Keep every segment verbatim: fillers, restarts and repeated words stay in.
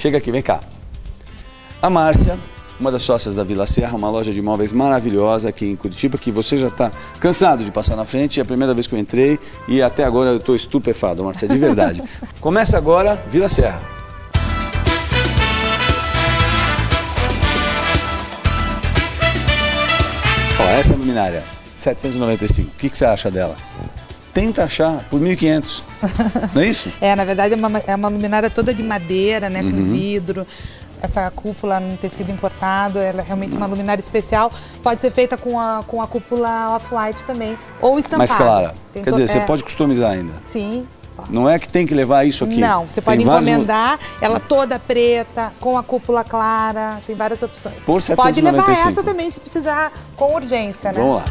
Chega aqui, vem cá. A Márcia, uma das sócias da Vila Serra, uma loja de imóveis maravilhosa aqui em Curitiba, que você já está cansado de passar na frente. É a primeira vez que eu entrei e até agora eu estou estupefado, Márcia, de verdade. Começa agora Vila Serra. Ó, essa é a luminária, setecentos e noventa e cinco. O que, que você acha dela? Tenta achar por mil e quinhentos, não é isso? É, na verdade é uma, é uma luminária toda de madeira, né, com Uhum. vidro. Essa cúpula no tecido importado, ela é realmente uma luminária especial. Pode ser feita com a, com a cúpula off-white também, ou estampada. Mais clara. Tem Quer to- dizer, você é, pode customizar ainda. Sim. Não é que tem que levar isso aqui. Não, você pode Tem vários mo- encomendar ela toda preta, com a cúpula clara, tem várias opções. Por Pode setecentos e noventa levar e cinco. essa também se precisar com urgência, né? Vamos lá.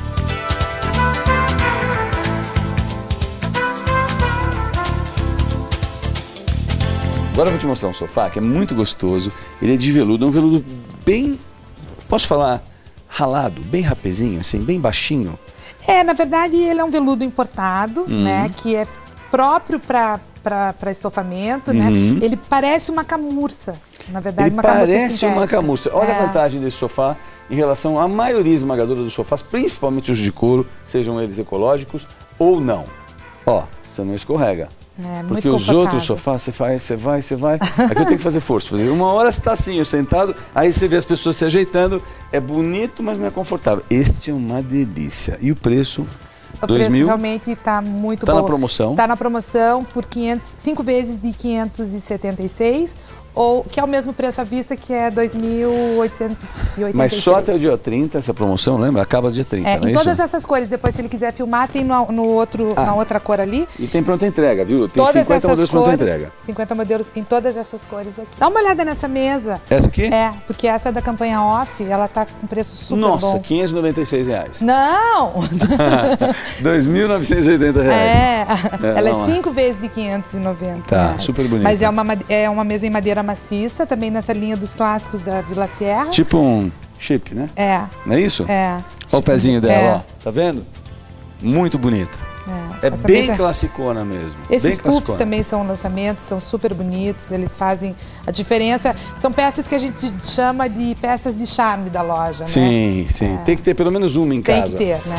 Agora eu vou te mostrar um sofá que é muito gostoso. Ele é de veludo, é um veludo bem, posso falar, ralado, bem rapezinho, assim, bem baixinho. É, na verdade ele é um veludo importado, Uhum. né, que é próprio para para estofamento, Uhum. né? Ele parece uma camurça, na verdade, Ele uma camurça parece uma sintética. camurça. Olha É. a vantagem desse sofá em relação à maioria esmagadora dos sofás, principalmente os de couro, sejam eles ecológicos ou não. Ó, você não escorrega. É, muito Porque os confortável. outros sofás, você faz, você vai, você vai. Aqui eu tenho que fazer força. Fazer. Uma hora você está assim, sentado, aí você vê as pessoas se ajeitando. É bonito, mas não é confortável. Este é uma delícia. E o preço? O dois preço mil? realmente está muito Tá bom. na promoção? Está na promoção por quinhentos, cinco vezes de quinhentos e setenta e seis, ou que é o mesmo preço à vista, que é dois mil oitocentos e oitenta e seis. Mas só até o dia trinta essa promoção, lembra? Acaba dia trinta, É, não é em todas isso? essas cores, depois se ele quiser filmar, tem no, no outro, Ah. na outra cor ali. E tem pronta entrega, viu? Tem Todas cinquenta essas modelos pronta cores, entrega. cinquenta modelos em todas essas cores aqui. Dá uma olhada nessa mesa. Essa aqui? É, porque essa da campanha off, ela tá com preço super Nossa, bom. quinhentos e noventa e seis reais. Não! dois mil novecentos e oitenta reais. É, É, ela não, é cinco vezes de quinhentos e noventa. Tá, reais. super bonita. Mas é uma, made- é uma mesa em madeira maciça, também nessa linha dos clássicos da Vila Serra. Tipo um chip, né? É, Não é isso? é. Olha o pezinho dela, É. ó. Tá vendo? Muito bonita. É, É essa bem mesa- classicona mesmo. Esses bem puffs classicona. também são lançamentos, são super bonitos, eles fazem a diferença. São peças que a gente chama de peças de charme da loja, né? Sim, sim. Tem que ter pelo menos uma em Tem casa. que ter, né?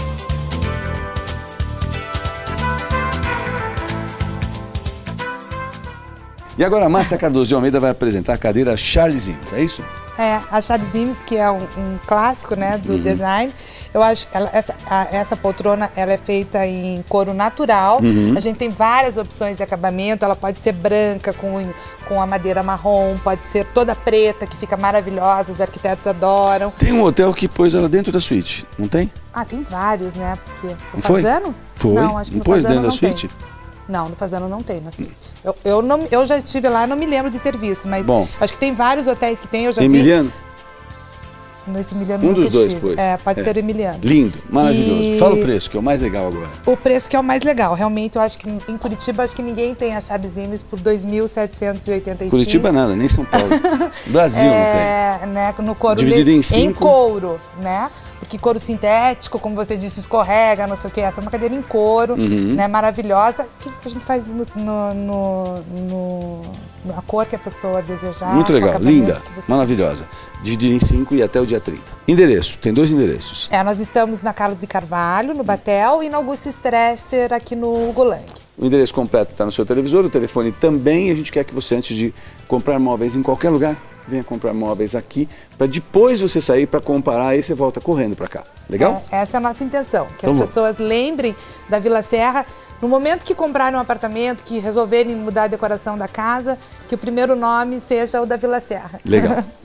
E agora a Márcia Cardoso de Almeida vai apresentar a cadeira Charles Imes, é isso? É, a Charles Imes, que é um, um clássico, né, do Uhum. design. Eu acho que ela- essa, a- essa poltrona ela é feita em couro natural. Uhum. A gente tem várias opções de acabamento. Ela pode ser branca com, com a madeira marrom, pode ser toda preta, que fica maravilhosa, os arquitetos adoram. Tem um hotel que pôs ela dentro da suíte, não tem? Ah, tem vários, né? Porque Não no foi? Fazano? Foi? Não, acho que Não no pôs Fazano dentro da não tem. suíte? Não, no Fazano não tem na suíte. Eu, eu, não, eu já estive lá e não me lembro de ter visto, mas Bom. acho que tem vários hotéis que tem. Eu já vi. Emiliano? Noite Emiliano Um nunca dos dois, estive. pois. É, pode É. ser o Emiliano. Lindo, maravilhoso. E- Fala o preço, que é o mais legal agora. O preço que é o mais legal. Realmente, eu acho que em Curitiba, acho que ninguém tem a Charles Imes por dois mil setecentos e oitenta e cinco. Curitiba nada, nem São Paulo. Brasil não tem. É, né, no couro Dividido de- em cinco. couro, né? Porque couro sintético, como você disse, escorrega, não sei o que. Essa é uma cadeira em couro, Uhum. né? Maravilhosa. Que a gente faz no, no, no, no- na cor que a pessoa desejar. Muito com o legal, acabamento linda, que você- maravilhosa. Dividido em cinco e até o dia trinta. Endereço, tem dois endereços. É, nós estamos na Carlos de Carvalho, no Batel, e na Augusto Stresser, aqui no Golang. O endereço completo está no seu televisor, o telefone também. E a gente quer que você, antes de comprar móveis em qualquer lugar, venha comprar móveis aqui, para depois você sair para comparar e você volta correndo para cá. Legal? É, essa é a nossa intenção, que Então as vamos. pessoas lembrem da Vila Serra, no momento que comprarem um apartamento, que resolverem mudar a decoração da casa, que o primeiro nome seja o da Vila Serra. Legal.